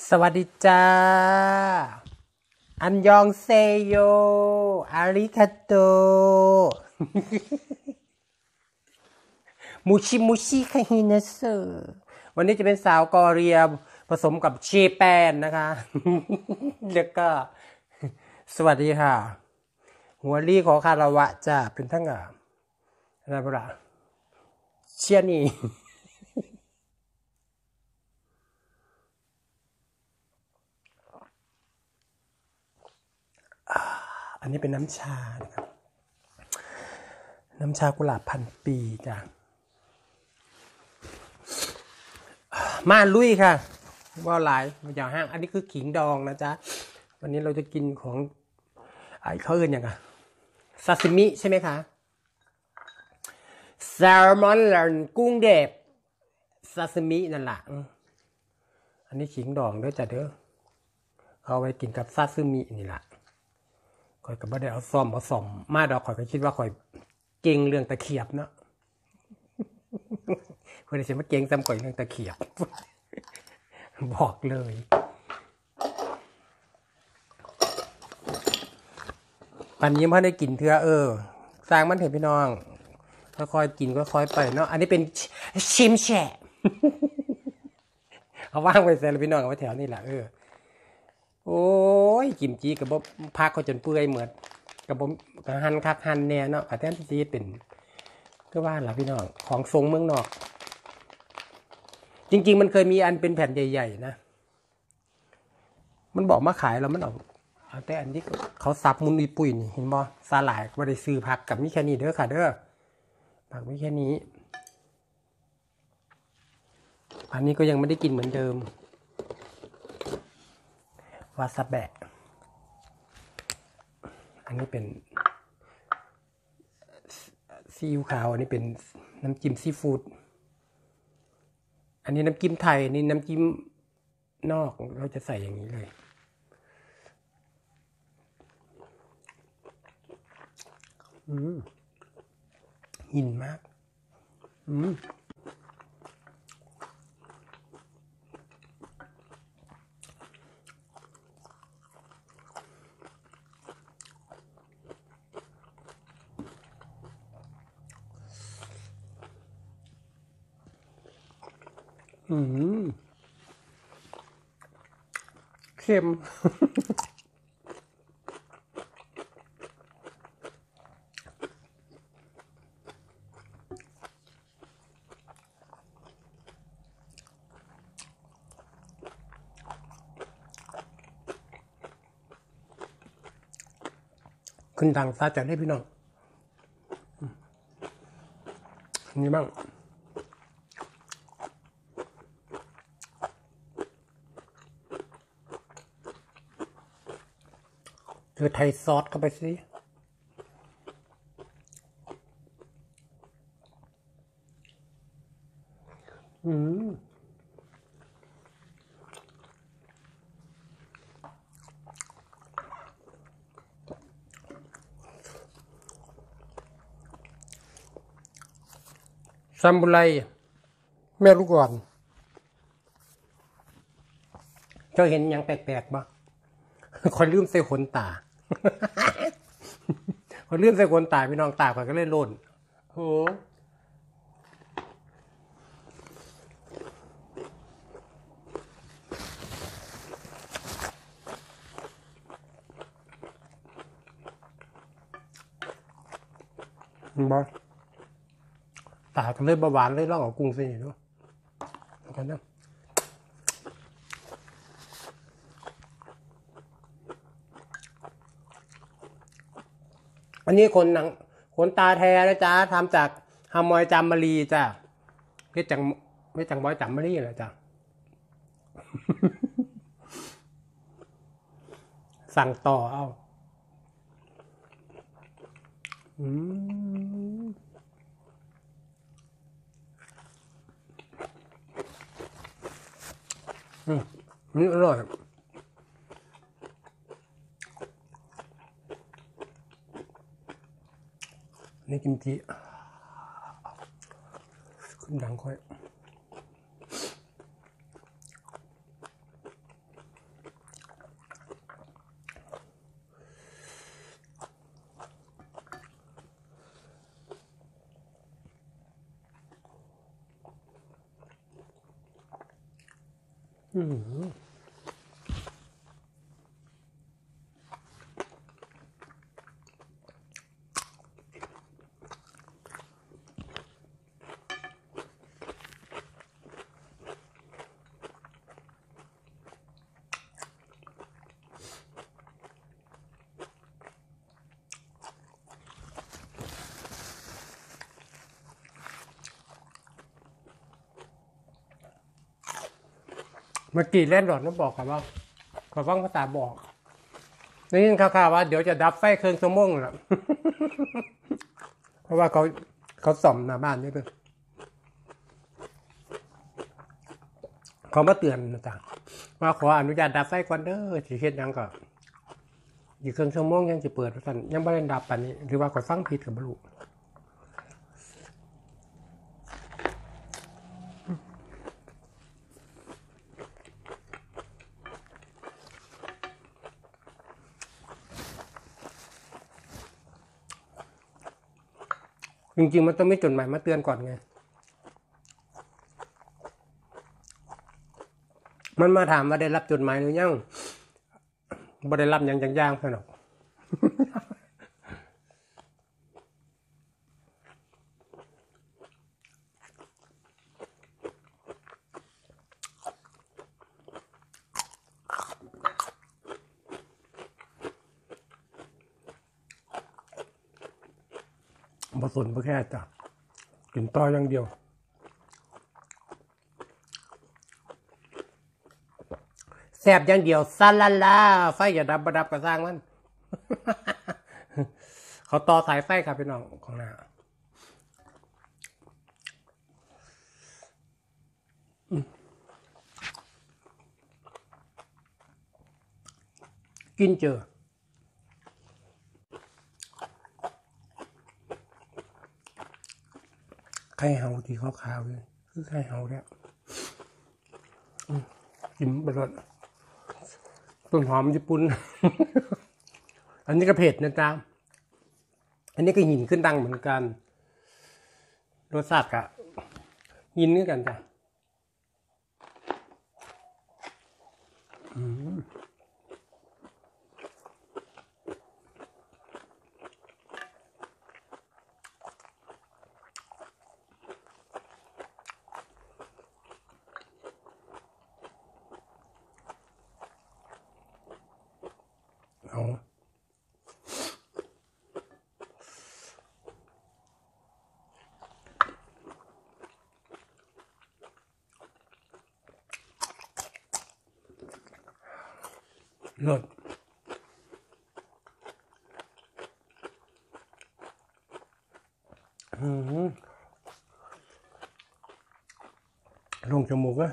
สวัสดีจ้าอันยองเซโยอาริคาโตมูชิมูชิคาฮินาเซวันนี้จะเป็นสาวกอเรียผสมกับเจแปนนะคะแล้วก็สวัสดีค่ะหัวลี่ขอคารวะจ้าเป็นทั้งอะไรบ้างเชียนี่อันนี้เป็นน้ำชานะครับน้ำชากุหลาบพันปีจ้ะมาลุยค่ะว่าหลายอย่าห้างอันนี้คือขิงดองนะจ๊ะวันนี้เราจะกินของเขาเอื่นอย่างซาซิมิใช่ไหมคะแซลมอนหรือกุ้งเดบซาซิมินั่นแหละอันนี้ขิงดองด้วยจ้ะเด้อเอาไว้กินกับซาซิมินี่แหละข่อยก็ไม่ได้เอาซ่อมมาดอกข่อยก็คิดว่าข่อยเก่งเรื่องตะเขียบเนาะคนที่จะมาเก่งซ้ำข่อยเรื่องตะเขียบบอกเลยปันนี้พ่อได้กินเถื่อสร้างมันเห็นพี่น้องค่อยๆกินค่อยๆไปเนาะอันนี้เป็นชิมแฉะเอาว่างไปเสร็จแล้วพี่น้องเอาไว้แถวนี้แหละโอ้ยกิมจีกับบ่พักเขาจนเปื่อยเหมือนกับบ่หั่นคักหั่นแน่เนาะแทนที่จะเป็นก็ว่าล่ะพี่น้องของทรงเมืองนอกจริงๆมันเคยมีอันเป็นแผ่นใหญ่ๆนะมันบอกมาขายแล้วมันเอาแต่อันที่เขาซับมุนอีปุ๋ยนี่เห็นบ่สาหร่ายบ่ได้ซื้อผักกับมีแค่นี้เด้อค่ะเด้อผักมีแค่นี้อันนี้ก็ยังไม่ได้กินเหมือนเดิมวาซาแบะอันนี้เป็นซีอิ๊วขาวอันนี้เป็นน้ำจิ้มซีฟู้ดอันนี้น้ำจิ้มไทยนี่น้ำจิ้มนอกเราจะใส่อย่างนี้เลยหินมากเค็มขึ้นทางซ้ายจัดให้พี่น้องนี่บ้างไทยซอสเข้าไปสิซัมบุไรแม่ลูกอ่อนเจ้าเห็นยังแปลกๆบ้างคอยลืมใส่ขนตาคอยลืมใส่ขนตาพี่น้องตาคอยก็เลยโล่นโอ้บ้าตาก็เลยเบาหวานเลยลองเอากุ้งใส่ดูกันนะอันนี้ขนตาแท้นะจ๊ะทำจากฮามอยจามมารีจ้ะไม่จังมอยจามมารีเลยจ้ะสั่งต่อเอานี่อร่อยนี่กิมจิขึ้นดังค่อยอืมเมื่อกี้เล่นหลอดน้ำบอกครับว่าขอฟังภาษาบอกนี่ยินข่าวๆว่าเดี๋ยวจะดับไฟเครื่องสมงแหละ เพราะว่าเขาส่อมหน้าบ้านนี่ด้วยเขามาเตือนนะจ๊ะว่าขออนุญาตดับไฟก่อนเด้อสิเฮ็ดหยังก็อีกเครื่องชั่วโมงยังจะเปิดท่านยังไม่ได้ดับปานนี้หรือว่าข่อยฟังผิดกับบลูจริงๆมันต้องมีจดหมายมาเตือนก่อนไงมันมาถามว่าได้รับจดหมายหรือยังบ่ได้รับอย่างย่างๆซะหรอกบ่สนบ่แค่จ้ะกินต่ออย่างเดียวแซ่บอย่างเดียวซาลาลาไฟอย่าดับบ่ดับก็สร้างมัน เขาต่อสายไฟครับพี่น้องของหน้ากินเจอไข่เห่าที่ขาวๆเลยคือไข่เห่าเนี่ยกินไปรสต้นหอมญี่ปุ่น อันนี้ก็เผ็ดนะจ๊ะอันนี้ก็หินขึ้นดังเหมือนกันรสชาติกะหินเหมือนกันจ้ะเอารสลงจมูกอะ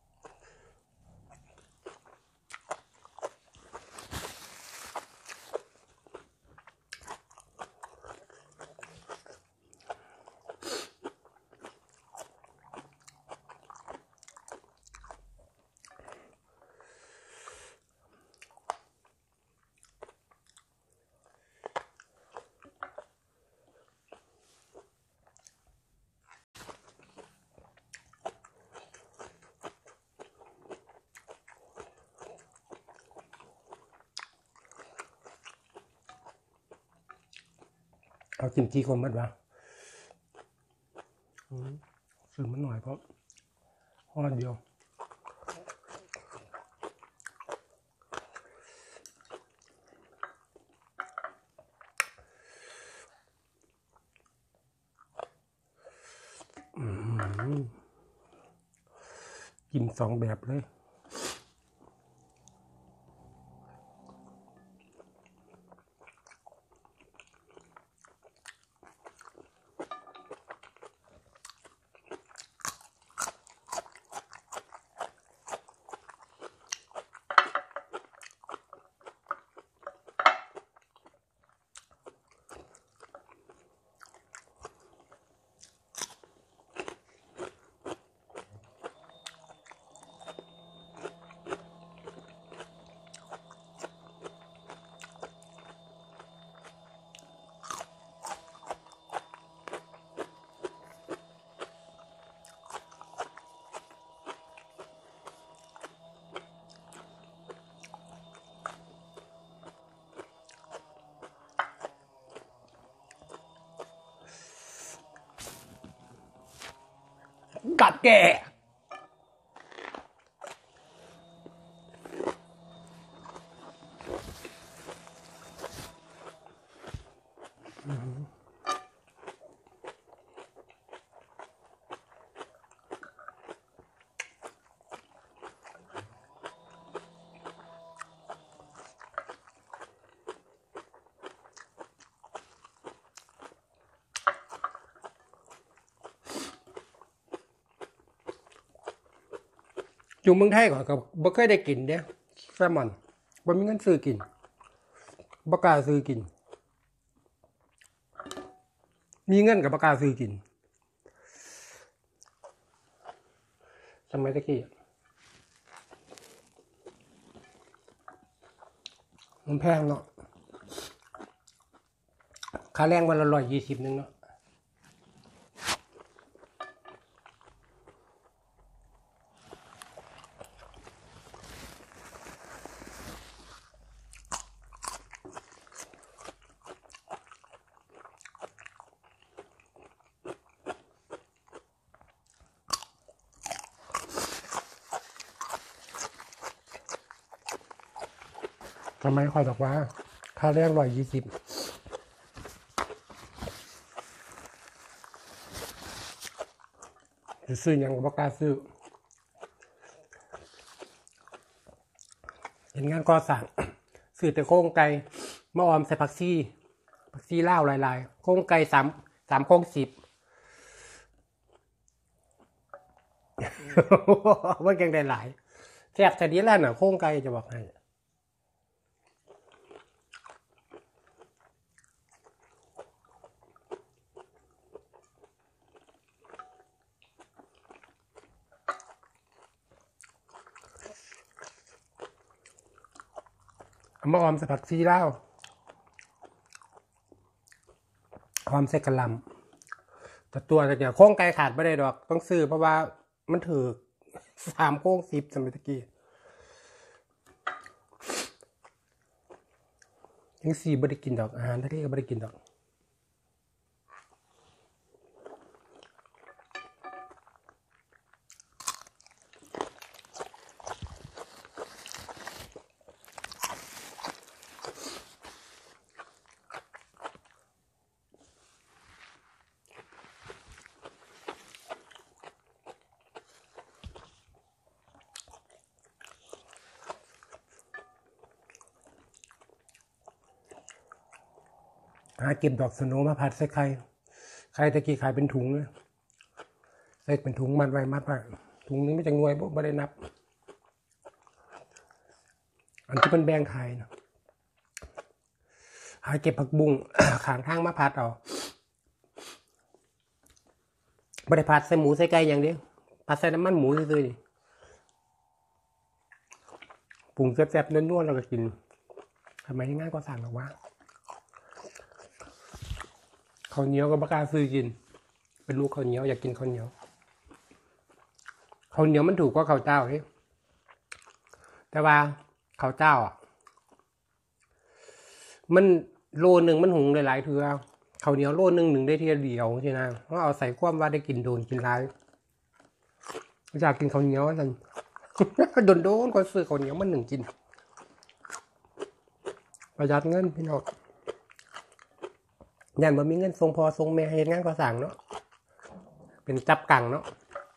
เอากิมจิคนมัดวะซื้อมันหน่อยเพราะห่อเดียวกินสองแบบเลยสัตว์แก่อยู่เมืองไทยก่อนก็บ่เคยได้กินเด้แซลมอนบ่มีเงินซื้อกินบ่กล้าซื้อกินมีเงินกับบ่กล้าซื้อกินสมัยตะกี้มันแพงเนาะค่าแรงวันละ120นึงเนาะทำไมคอยบอกว่าค่าแรง120จะซื้อยังก็บ่กล้าซื้อเห็นงานก่อสร้างซื้อแต่โครงไก่มาออมใส่ผักชีลาวหลายๆโครงไก่3โครง10ว่าแกงได้หลายแซ่บแต่ดีแล้วน่ะโครงไก่จะบอกให้มาออมใส่ผักชีลาวออมใส่กะหล่ำแต่ตัวเนี่ยโครงไก่ขาดไม่ได้ดอกต้องซื้อเพราะว่ามันถือ3โครง10สมัยตะกี้ยัง4ไม่ได้กินดอกอาหารทะเลก็ไม่ได้กินดอกเก็บดอกสโนมาผัดใส่ไข่ตะกี้ขายเป็นถุงเลยใส่เป็นถุงมัดไว้ถุงนึงไม่จะงวยบ่ได้นับอันที่เป็นแบงขายนะเก็บผักบุ้ง ขางทางมาผัดเอาไม่ได้ผัดใส่หมูใส่ไก่อย่างเดียวผัดใส่น้ำมันหมูซื่อๆนี่ปรุงแซ่บๆนัวๆเราก็กินทำไมง่ายก็สั่งหรอกว่าข้าวเหนียวก็บ่กล้าซื้อกินเป็นลูกข้าวเหนียวอยากกินข้าวเหนียวมันถูกกว่าข้าวเจ้าเฮ้แต่ว่าข้าวเจ้าอ่ะมันโลนึงมันหุงหลายๆเทื่อข้าวเหนียวโลนึงได้เทีเดียวใช่ไหมเพราะเอาใส่ความว่าได้กินโดนกินหลายอยากกินข้าวเหนียวนั่น โดนก็ซื้อข้าวเหนียวมัน1กินประหยัดเงินพี่น้องยันบ่มีเงินส่งพอส่งแม่ให้งานก่อสร้างเนาะเป็นจับกังเนาะ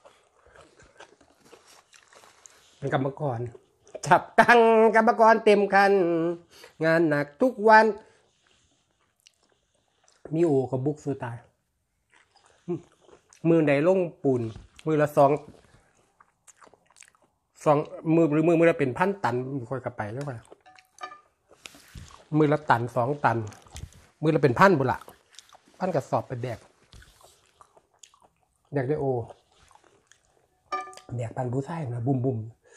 เป็นกรรมกรจับกังกรรมกรเต็มคันงานหนักทุกวันมีโอกับบุกสู้ตายมือใดลงปูนมือละ2มือละเป็น1,000 ตันค่อยกลับไปแล้วว่ามือละตัน2 ตันมือละเป็น1,000 บุละ1,000กระสอบไปแบกได้โอแบกปันผู้ชายนะบุ่ม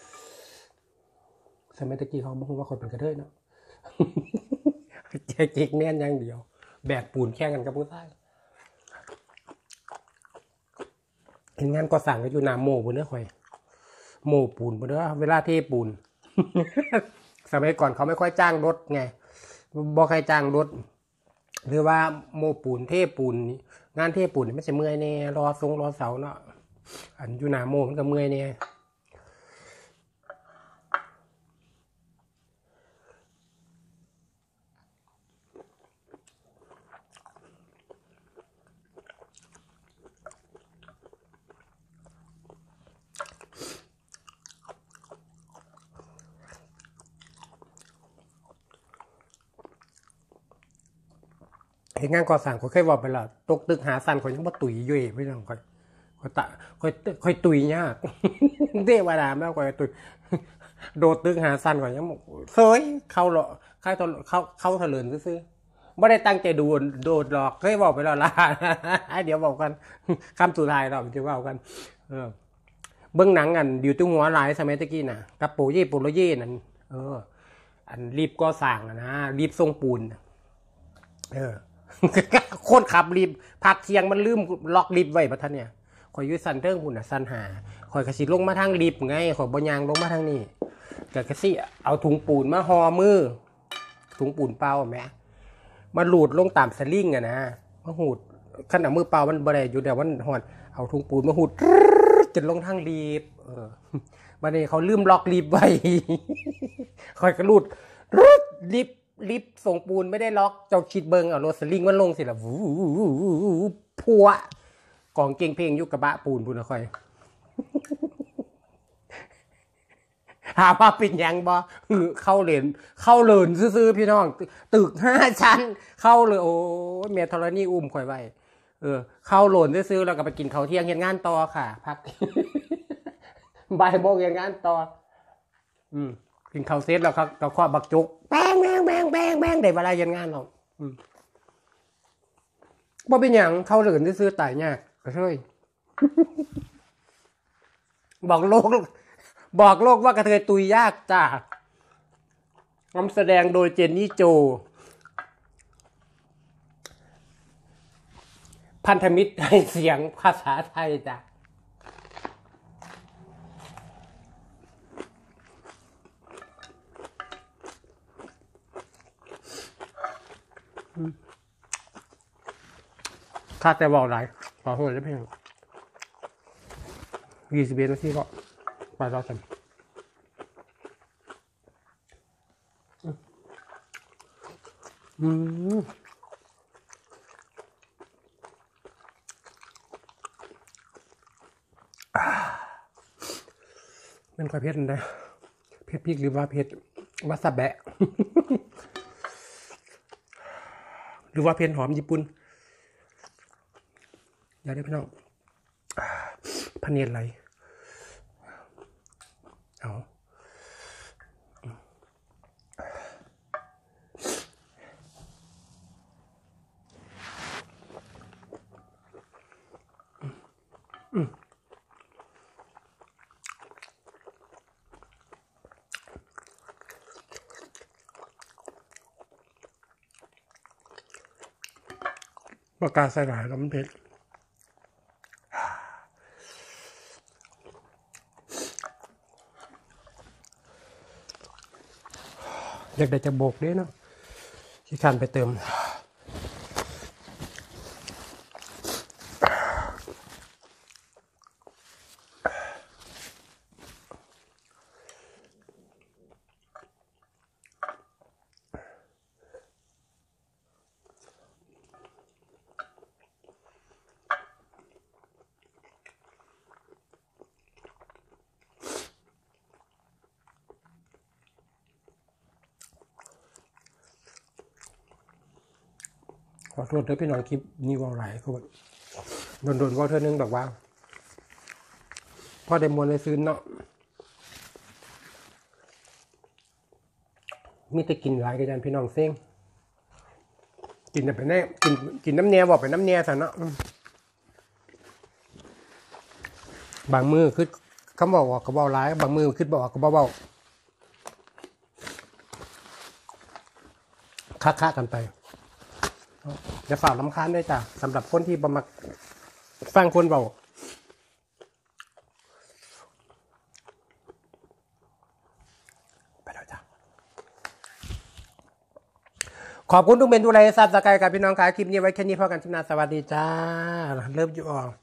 สมัยตะกี้เขาบอกว่าคนเป็นกระเทยเนาะเจ๊กแน่นอย่างเดียวแบกปูนแข่งกันกับผู้ชายเห็นงานก่อสร้างก็อยู่น้ำโม่บนเนื้อข่อยโม่ปูนบนเนื้อเวลาเทปูน สมัยก่อนเขาไม่ค่อยจ้างรถไงบอกใครจ้างรถหรือว่าโม่ปูนเทปูนงานเทปูนไม่ใช่เมื่อยแน่รอเสาเนาะอันอยู่หน้าโมมันก็เมื่อยเนี่ยเห็นงานก่อสร้างเขาเคยบอกไปแล้วตกตึกหาสันเขายังบ่ตุยอยู่อีกไม่ต้องค่อยตุยยากเทวดาแม่ค่อยตุยโดดตึกหาสันก่อนยังเฮ้ยเข้าหรอเข้าเถลินซื้อไม่ได้ตั้งใจโดดหรอกเคยบอกไปแล้วล่ะเดี๋ยวบอกกันคำสุดท้ายเราจะบอกกันเบื้องหนังอันอยู่ตุ้งหัวหลายสมัยตะกี้น่ะกับปู่ยี่ปู่ละยี่นั่นอันรีบก่อสร้างนะรีบทรงปูนโคตรขับรีบพักเที่ยงมันลืมล็อกรีบไว้ปะท่านเนี่ยคอยยุสันเทิงหุ่นสันหาคอยกระสิลงมาทางรีบไงคอยบนยางลงมาทางนี้กระสิเอาถุงปูนมาห่อมือถุงปูนเปล่าแม่มาหลุดลงตามสลิงอะนะมาหูดขนาดมือเปล่ามันบริอยู่เดี๋ยวมันหอดเอาถุงปูนมาหูดจนลงทางรีบบัดนี้เขาลืมล็อกรีบไว้คอยกระลุดรีบส่งปูนไม่ได้ล็อกเจ้าคิดเบิงเอารถสลิงมันลงสิละพัวกองเก่งเพลงยุกกระบะปูนพูนะคอยหาว่าเป็นยังบ่เข้าเลินซื้อพี่น้องตึก5 ชั้นเข้าเลยโอ้เมียธรณีอุ้มคอยไว้เข้าโหลนซื้อแล้วก็ไปกินข้าวเที่ยงเฮ็ดงานต่อค่ะพักบ่ายโมงเฮ็ดงานต่อกินข้าวเสร็จแล้วครับก็ข้อบักจุกแบงได้เวลาเฮ็ดงานหรอกบ่เป็นหยังเข้าเลินซื้อตายยากก็ช่วยบอกโลกว่ากระเทยตุยยากจ้านำแสดงโดยเจนนี่โจพันธมิตรให้เสียงภาษาไทยจ้ะข้าแต่บอกหลายขอโทษได้เพียง21 นาทีก็ไปรอกันเป็นความเผ็ดนะเผ็ดพริกหรือว่าเผ็ดวาซาบิหรือว่าเผ็ดหอมญี่ปุ่นอย่าได้พี่น้องพะเนียดไหลเอาปากกาใส่หลายแล้วมันเผ็ดอยากได้จะโบกด้วยเนาะที่คันไปเติมขอโทษด้วยพี่น้องคลิปนี้ว่าหลายเขาแบบโดนว่าเธอนึงแบบว่าพอได้มวลในซื้อเนาะมีแต่กินหลายกันพี่น้องเซ้งกินแต่ไปแน่กินน้ำเนียบอกไปน้ำเนียสันเนาะบางมือคือเขาบอกว่าเขาเบาร้ายบางมือคือบอกว่าเขาเบาค่ากันไปจะฝากลำคาญด้วยจ้ะสำหรับคนที่ประมาฟังคนเบาไปแล้วจ้ะขอบคุณทุกเมนดูแลซับสไครต์กับพี่น้องค่ะคลิปนี้ไว้แค่นี้พอกันชิมนาสวัสดีจ้าเริ่มอยู่ออก